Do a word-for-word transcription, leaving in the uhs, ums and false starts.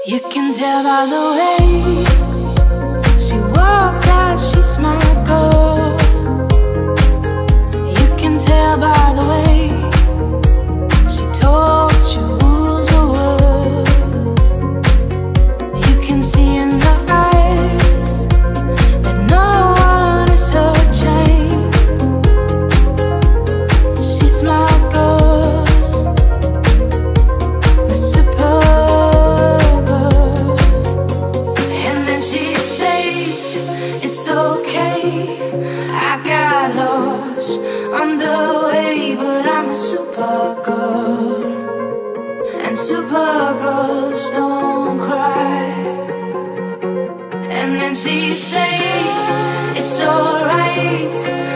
You can tell by the way she walks that she's my girl. You can tell by the way she talks, she rules the world. You can see in her eyes that no one is her chain. She's my girl, my super. It's okay, I got lost on the way, but I'm a super girl, and super girls don't cry. And then she say, it's alright,